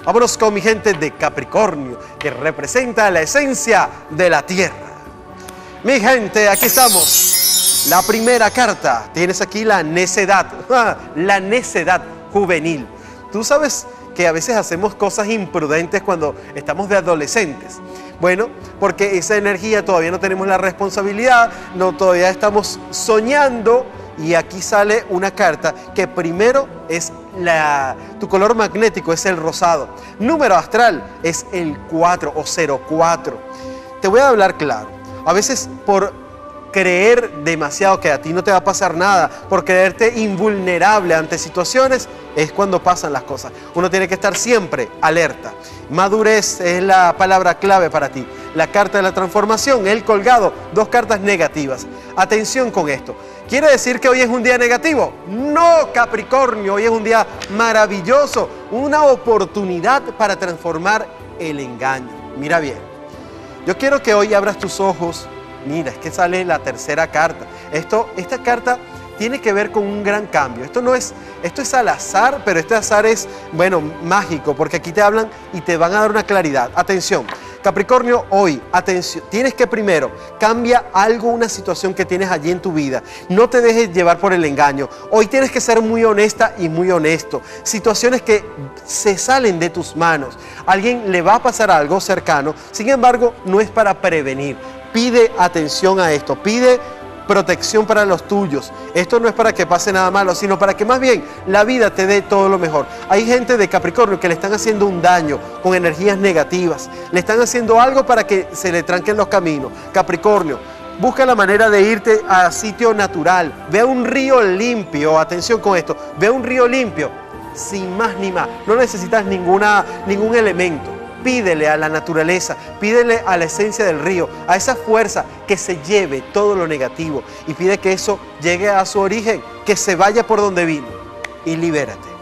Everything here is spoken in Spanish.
Vámonos con mi gente de Capricornio, que representa la esencia de la tierra. Mi gente, aquí estamos. La primera carta, tienes aquí la necedad, la necedad juvenil. Tú sabes que a veces hacemos cosas imprudentes cuando estamos de adolescentes. Bueno, porque esa energía todavía no tenemos la responsabilidad, todavía estamos soñando. Y aquí sale una carta que primero es tu color magnético es el rosado. Número astral es el 4 o 04. Te voy a hablar claro. A veces por creer demasiado que a ti no te va a pasar nada, por creerte invulnerable ante situaciones, es cuando pasan las cosas. Uno tiene que estar siempre alerta. Madurez es la palabra clave para ti. La carta de la transformación, el colgado, 2 cartas negativas. Atención con esto. ¿Quiere decir que hoy es un día negativo? No, Capricornio, hoy es un día maravilloso, una oportunidad para transformar el engaño. Mira bien, yo quiero que hoy abras tus ojos. Mira, es que sale la tercera carta. Esta carta tiene que ver con un gran cambio. Esto es al azar, pero este azar es, bueno, mágico, porque aquí te hablan y te van a dar una claridad. Atención, Capricornio, hoy, atención, tienes que primero, cambia algo, una situación que tienes allí en tu vida. No te dejes llevar por el engaño. Hoy tienes que ser muy honesta y muy honesto. Situaciones que se salen de tus manos. A alguien le va a pasar algo cercano, sin embargo, no es para prevenir. Pide atención a esto, pide protección para los tuyos. Esto no es para que pase nada malo, sino para que más bien la vida te dé todo lo mejor. Hay gente de Capricornio que le están haciendo un daño con energías negativas. Le están haciendo algo para que se le tranquen los caminos. Capricornio, busca la manera de irte a sitio natural. Ve a un río limpio, atención con esto, ve a un río limpio, sin más ni más. No necesitas ningún elemento. Pídele a la naturaleza, pídele a la esencia del río, a esa fuerza que se lleve todo lo negativo y pide que eso llegue a su origen, que se vaya por donde vino y libérate.